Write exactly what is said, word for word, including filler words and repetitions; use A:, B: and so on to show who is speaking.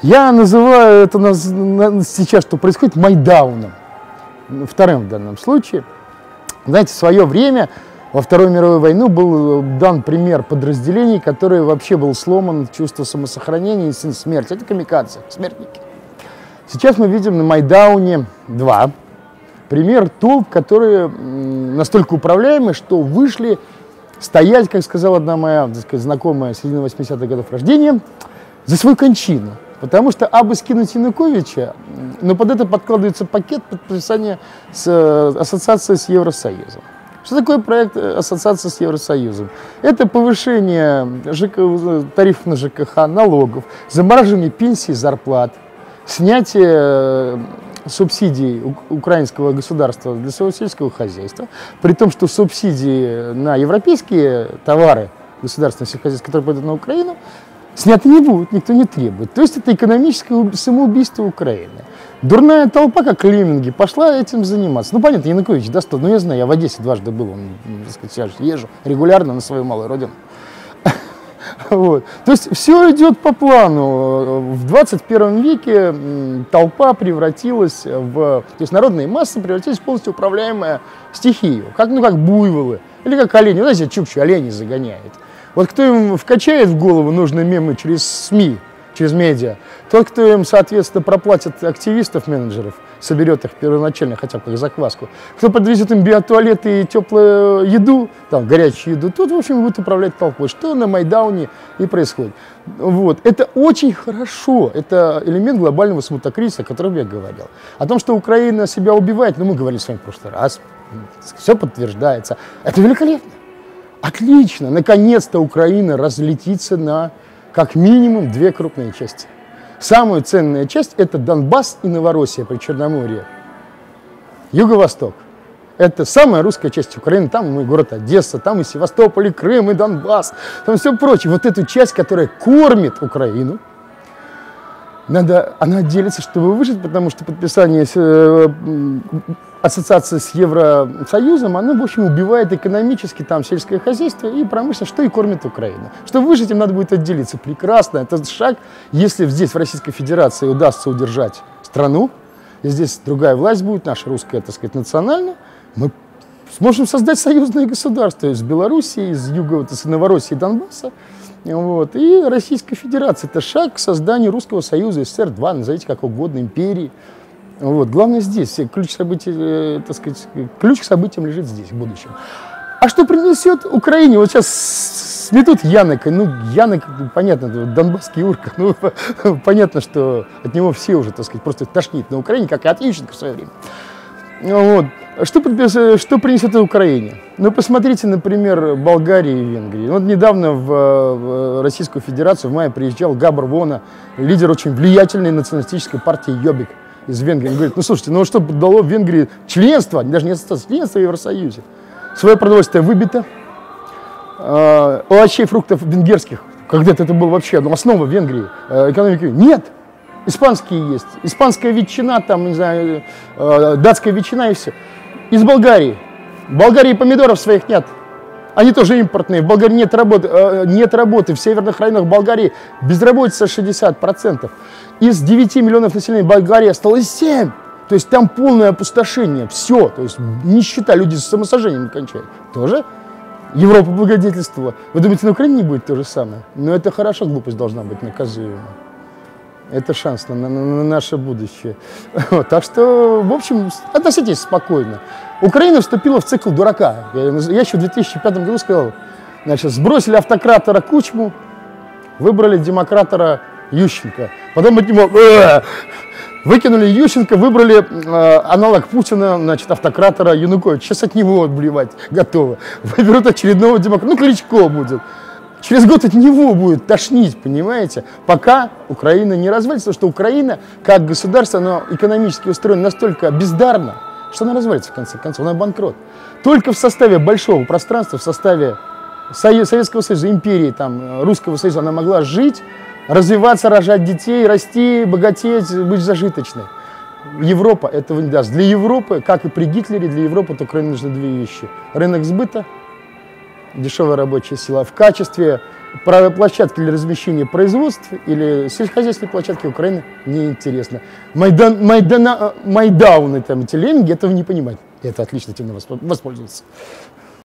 A: Я называю это на, на, сейчас, что происходит, майдауном, вторым в данном случае. Знаете, в свое время, во Вторую мировую войну, был дан пример подразделений, который вообще был сломан чувство самосохранения и смерти. Это камикадзе, смертники. Сейчас мы видим на Майдауне два. Пример толп, которые настолько управляемы, что вышли стоять, как сказала одна моя, так сказать, знакомая середины восьмидесятых годов рождения, за свою кончину. Потому что абы скинуть Януковича, но под это подкладывается пакет подписания с ассоциацией с Евросоюзом. Что такое проект ассоциации с Евросоюзом? Это повышение ЖК, тарифов на ЖКХ, налогов, замораживание пенсий, зарплат, снятие субсидий украинского государства для своего сельского хозяйства, при том, что субсидии на европейские товары государственных сельскохозяйств, которые пойдут на Украину, сняты не будут, никто не требует. То есть это экономическое самоубийство Украины. Дурная толпа, как лемминги, пошла этим заниматься. Ну, понятно, Янукович достал. Ну, я знаю, я в Одессе дважды был, он, так сказать, я езжу регулярно на свою малую родину. Вот. То есть все идет по плану. В двадцать первом веке толпа превратилась в... То есть народные массы превратились в полностью управляемую стихию. Как, ну, как буйволы. Или как олени. Ну, знаете, Чукчу оленей загоняет. Вот кто им вкачает в голову нужные мемы через СМИ, через медиа, тот, кто им, соответственно, проплатит активистов, менеджеров, соберет их первоначально хотя бы как закваску, кто подвезет им биотуалеты и теплую еду, там, горячую еду, тот, в общем, будет управлять толпой, что на Майдауне и происходит. Вот. Это очень хорошо, это элемент глобального смутокризиса, о котором я говорил. О том, что Украина себя убивает, ну, мы говорили с вами в прошлый раз, все подтверждается. Это великолепно. Отлично, наконец-то Украина разлетится на как минимум две крупные части. Самая ценная часть – это Донбасс и Новороссия при Черноморье. Юго-восток. Это самая русская часть Украины. Там и город Одесса, там и Севастополь, и Крым, и Донбасс, там все прочее. Вот эту часть, которая кормит Украину, надо, она отделится, чтобы выжить, потому что подписание э, ассоциации с Евросоюзом, оно, в общем, убивает экономически там сельское хозяйство и промышленность, что и кормит Украину. Чтобы выжить, им надо будет отделиться. Прекрасно. Это шаг, если здесь, в Российской Федерации, удастся удержать страну, и здесь другая власть будет, наша русская, так сказать, национальная, мы сможем создать союзное государство из Белоруссии, из Юга, из Новороссии и Донбасса. Вот. И Российская Федерация – это шаг к созданию Русского Союза, СССР-два, назовите как угодно, империи. Вот. Главное здесь, ключ, событий, э, так сказать, ключ к событиям лежит здесь, в будущем. А что принесет Украине? Вот сейчас сметут Янока, ну, Янок, понятно, донбасский урка, ну, понятно, что от него все уже, так сказать, просто тошнит на Украине, как и от Ющенко в свое время. Вот. Что, что принесет Украине? Ну, посмотрите, например, Болгарии и Венгрии. Вот недавно в, в Российскую Федерацию в мае приезжал Габор Вона, лидер очень влиятельной националистической партии Йобик из Венгрии. Он говорит, ну, слушайте, ну, что дало Венгрии членство, даже не ассоциация, членство в Евросоюзе? Свое продовольствие выбито, э, овощей, фруктов венгерских, когда-то это было вообще ну, основа Венгрии, э, экономики, нет. Испанские есть, испанская ветчина, там, не знаю, э, датская ветчина и все. Из Болгарии. В Болгарии помидоров своих нет. Они тоже импортные. В Болгарии нет работы. Э, нет работы. В северных районах Болгарии безработица шестьдесят процентов. Из девяти миллионов населения Болгарии осталось семь. То есть там полное опустошение. Все. То есть нищета. Люди с самосожжением кончают. Тоже Европа благодетельствовала. Вы думаете, на Украине не будет то же самое? Но это хорошо, глупость должна быть наказуема. Это шанс на, на, на наше будущее. Вот, так что, в общем, относитесь спокойно. Украина вступила в цикл дурака. Я, я еще в две тысячи пятом году сказал, значит, сбросили автократора Кучму, выбрали демократора Ющенко. Потом от него э, выкинули Ющенко, выбрали э, аналог Путина, значит, автократора Януковича. Сейчас от него отблевать готовы. Выберут очередного демократа. Ну, Кличко будет. Через год от него будет тошнить, понимаете, пока Украина не развалится, потому что Украина, как государство, она экономически устроена настолько бездарно, что она развалится в конце концов, она банкрот. Только в составе большого пространства, в составе Советского Союза, империи, там, Русского Союза она могла жить, развиваться, рожать детей, расти, богатеть, быть зажиточной. Европа этого не даст. Для Европы, как и при Гитлере, для Европы только нужны две вещи. Рынок сбыта, дешевая рабочая сила в качестве про площадки для размещения производств или сельскохозяйственные площадки Украины неинтересно. Майдан, майдана, майдауны, там, эти лемминги этого не понимают. Это отлично этим воспользоваться.